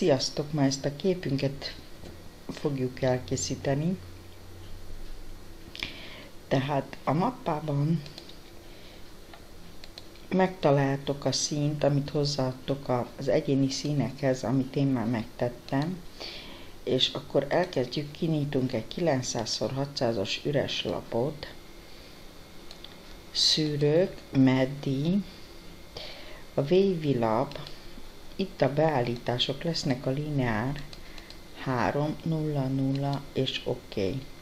Sziasztok! Ma ezt a képünket fogjuk elkészíteni. Tehát a mappában megtaláltok a színt, amit hozzáadtok az egyéni színekhez, amit én már megtettem, és akkor elkezdjük, kinyitunk egy 900x600-as üres lapot, szűrők, meddi, a wavy lap, itt a beállítások lesznek a lineár 3, 0, 0 és OK.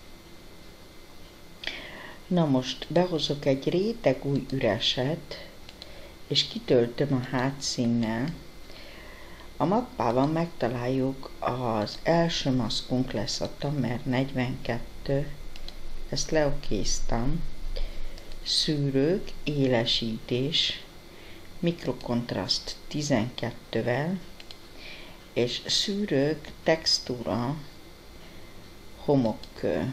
Na most behozok egy réteg új üreset, és kitöltöm a hátszínnel. A mappában megtaláljuk, az első maszkunk lesz a Tamer 42, ezt leokéztam, szűrők, élesítés, mikrokontraszt 12-vel, és szűrők, textúra, homokkő.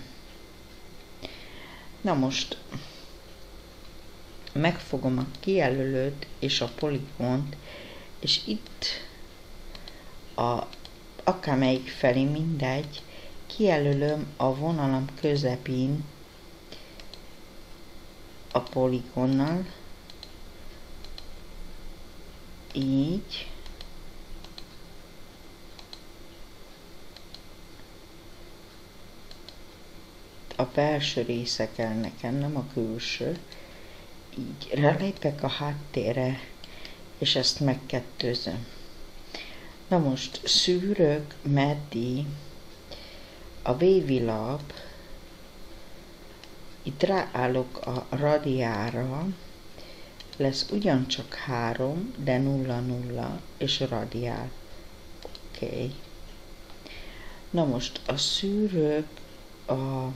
Na most megfogom a kijelölőt és a poligont, és itt akármelyik felé, mindegy, kijelölöm a vonalam közepén a poligonnal, így, a belső része kell nekem, nem a külső, így rálépek a háttérre, és ezt megkettőzöm. Na most szűrök, meddi, a wavy lap, itt ráállok a radiára, lesz ugyancsak 3, de 0, 0, és radiál. OK. Na most a szűrők, a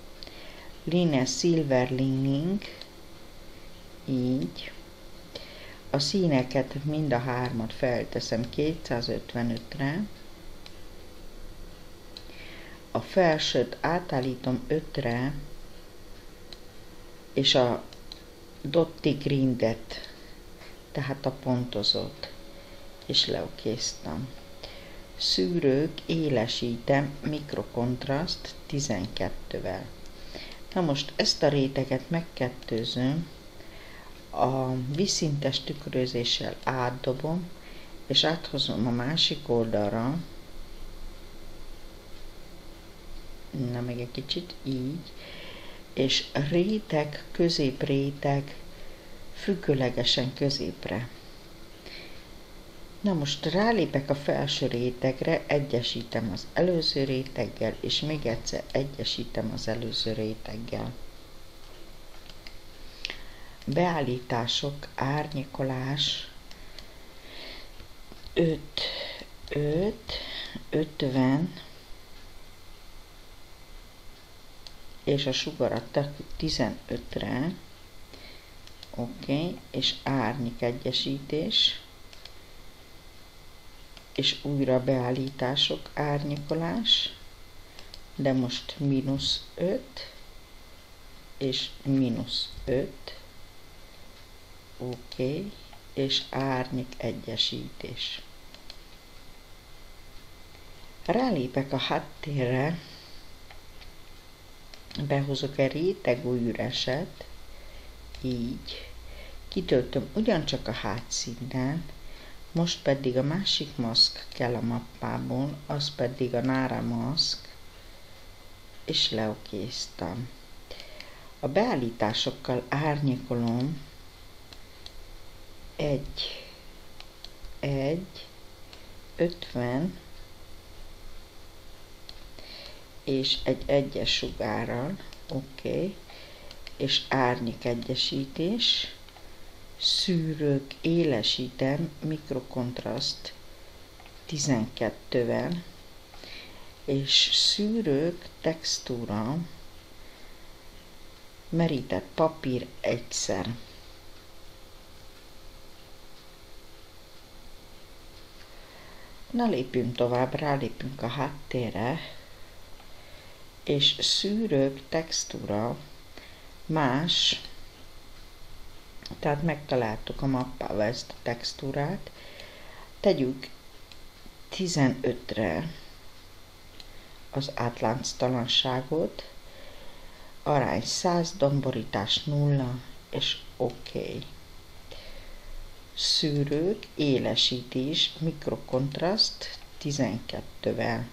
silver lining, így. A színeket mind a hármat felteszem 255-re. A felsőt átállítom 5-re, és a dotti grindet, tehát a pontozott, és leokéztam. Szűrők, élesítem, mikrokontraszt 12-vel. Na most ezt a réteget megkettőzöm, a vízszintes tükrözéssel átdobom, és áthozom a másik oldalra, na meg egy kicsit így, és réteg, középréteg, függőlegesen középre. Na most rálépek a felső rétegre, egyesítem az előző réteggel, és még egyszer egyesítem az előző réteggel. Beállítások, árnyékolás, 5, 5, 50, és a sugarat 15-re, OK, és árnyék egyesítés, és újra beállítások, árnyékolás, de most -5, és -5, OK, és árnyék egyesítés. Rálépek a háttérre, behozok egy réteg új üreset, így, kitöltöm ugyancsak a hátszínnel, most pedig a másik maszk kell a mappából, az pedig a Nara maszk, és leokéztam. A beállításokkal árnyékolom 1, 50, és egy egyes sugárral, OK, és árnyék egyesítés, szűrők, élesítem, mikrokontraszt 12-vel, és szűrők, textúra, merített papír egyszer. Na lépjünk tovább, rálépünk a háttérre, és szűrők, textúra, más, tehát megtaláltuk a mappával ezt a textúrát, tegyük 15-re az átlánctalanságot, arány 100, domborítás 0, és oké. Szűrők, élesítés, mikrokontraszt 12-vel.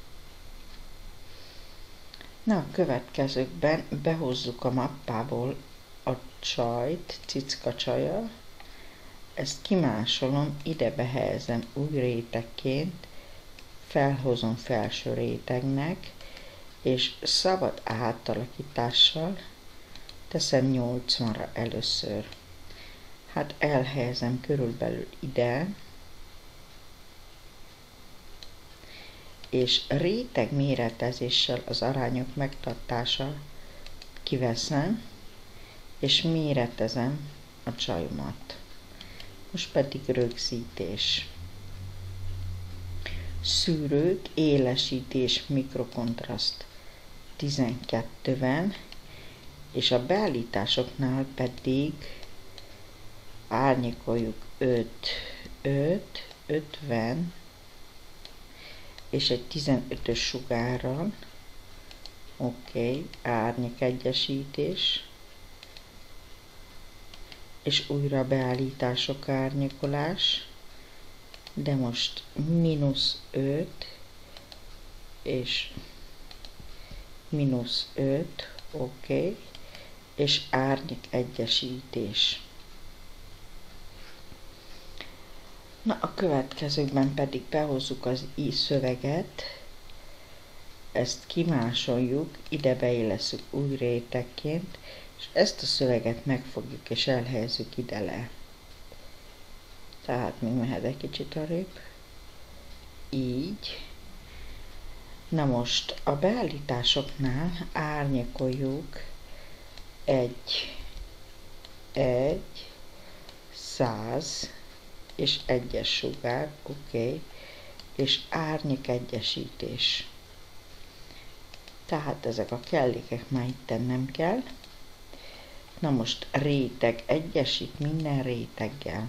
Na, a következőkben behozzuk a mappából a csajt, cicka csaja, ezt kimásolom, ide behelyezem új rétegként, felhozom felső rétegnek, és szabad átalakítással teszem 80-ra először. Hát elhelyezem körülbelül ide, és réteg méretezéssel az arányok megtartása kiveszem, és méretezem a csajomat. Most pedig rögzítés. Szűrők, élesítés, mikrokontraszt 12-ben, és a beállításoknál pedig árnyékoljuk 5, 5, 50, és egy 15-ös sugárral, oké, árnyék egyesítés, és újra beállítások, árnyékolás, de most -5, és -5, oké, és árnyék egyesítés. Na, a következőkben pedig behozzuk az szöveget, ezt kimásoljuk, ide beillesszük új rétegként, és ezt a szöveget megfogjuk és elhelyezzük ide le. Tehát még mehet egy kicsit arrébb. Így. Na most a beállításoknál árnyékoljuk 100 és 1-es sugár, oké, és árnyék egyesítés. Tehát ezek a kellékek már itten nem kell. Na most réteg egyesít minden réteggel.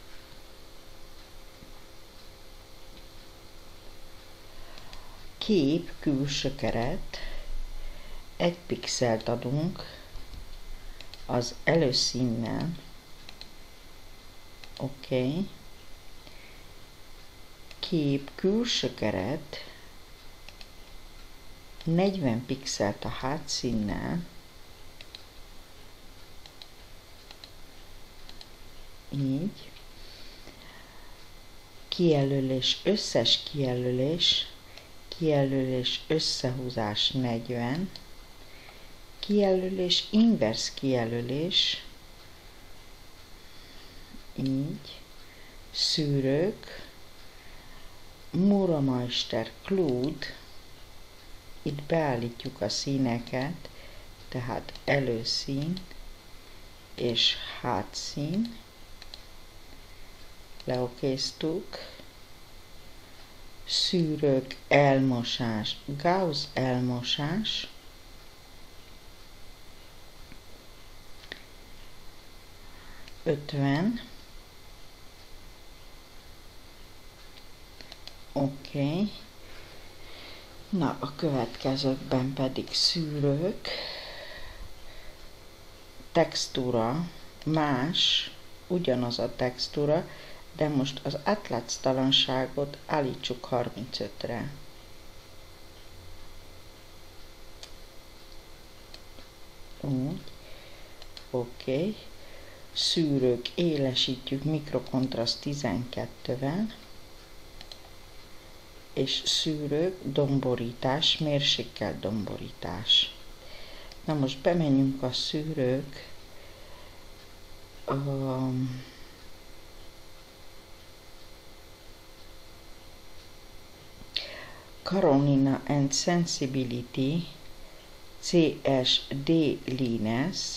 Kép, külső keret, 1 pixelt adunk az előszínnel, oké. Kép, külső keret, 40 pixelt a hátszínnel, így. Kijelölés, összes kijelölés, összehúzás 40, kijelölés, inverse kijelölés, így, szűrők, Murameister Claude, itt beállítjuk a színeket, tehát előszín és hátszín, leokéztuk, szűrők, elmosás, Gauss elmosás, oké. Na, a következőkben pedig szűrők, textúra, más, ugyanaz a textúra, de most az átlátsztalanságot állítsuk 35-re. Úgy, oké. Szűrők, élesítjük, mikrokontraszt 12-vel, és szűrők, domborítás, mérsékelt domborítás. Na most bemenjünk a szűrők Carolina and Sensibility CSD Lines,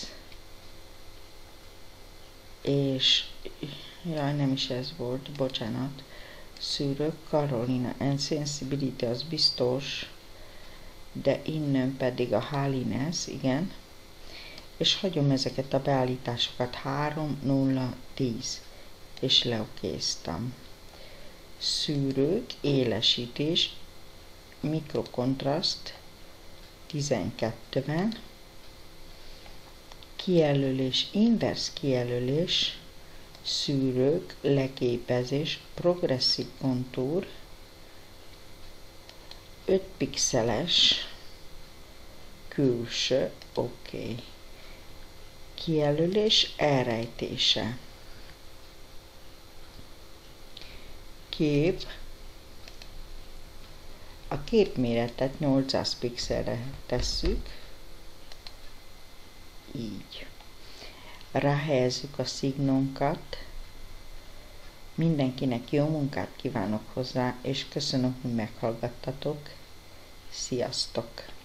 és jaj, nem is ez volt, bocsánat, szűrők, Carolina and Sensibility az biztos, de innen pedig a Halines, igen, és hagyom ezeket a beállításokat 3, 0, 10, és leokéztam. szűrők, élesítés, mikrokontraszt 12-ben, kijelölés, inverse kijelölés, szűrők, leképezés, progresszív kontúr, 5 pixeles, külső, oké. Kijelölés, elrejtése. Kép, a képméretet 800 pixelre tesszük, így. Ráhelyezzük a szignónkat. Mindenkinek jó munkát kívánok hozzá, és köszönöm, hogy meghallgattatok. Sziasztok!